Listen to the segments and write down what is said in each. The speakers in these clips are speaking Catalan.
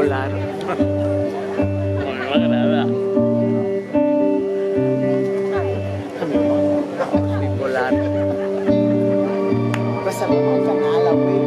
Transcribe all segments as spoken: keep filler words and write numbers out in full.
bipolar. A mi m'agrada. Bipolar. Passa'm al canal avui.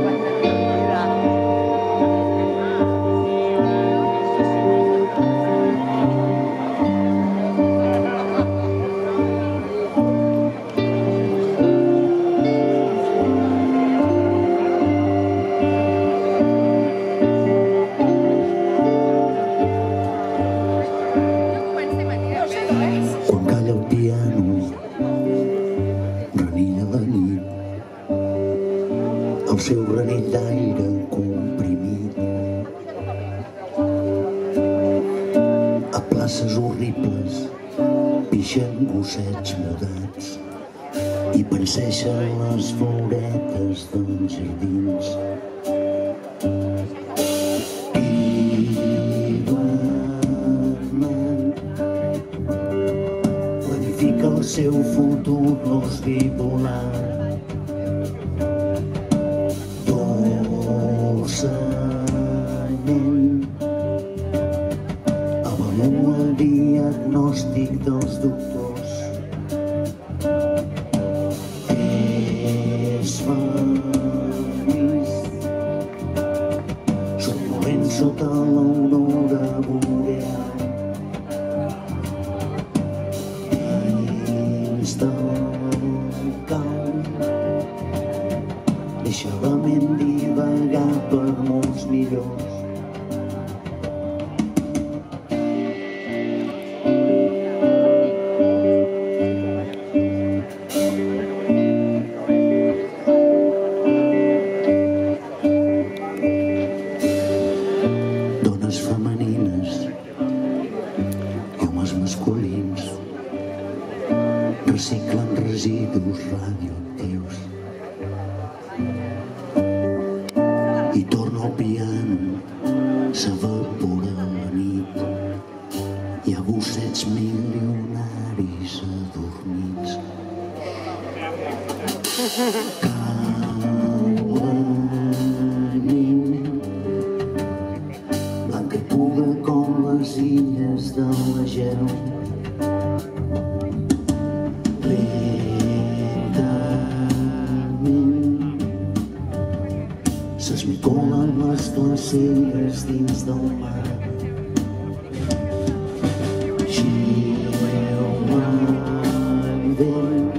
Quan calla el piano, renilla la nit, el seu renell d'aire comprimit. A places horribles pixen gossets mudats i penseixen les floretes dels jardins. El seu futur l'os bipolar. Dolçament avalua el diagnòstic dels doctors. És feliç, somnolent sota l'aurora boreal. Del camp deixa la ment divagar per molts millors. Dones femenines i homes masculins reciclen residus radioactius i torna al piano, s'evapora la nit. Hi ha gossets milionaris adormits. Cau la nit, blanca i pura com les illes de l'Egeu. S'esmicolen les glaceres dins del mar. Xiula el vent,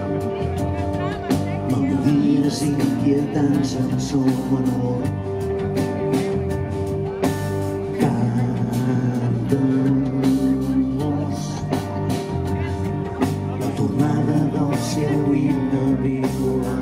melodies inquietants en sol menor. Canten l'os, la tornada del seu himne bipolar.